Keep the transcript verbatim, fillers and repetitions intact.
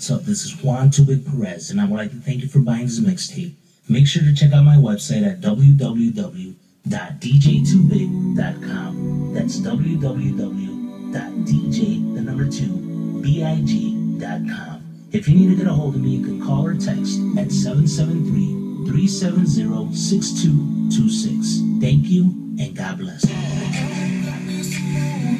what's up? This is Juan Tubic Perez, and I would like to thank you for buying this mixtape. Make sure to check out my website at w w w dot d j two big dot com. That's w w w dot d j, the number two, b i g dot com. If you need to get a hold of me, you can call or text at seven seven three, three seven zero, six two two six. Thank you, and God bless.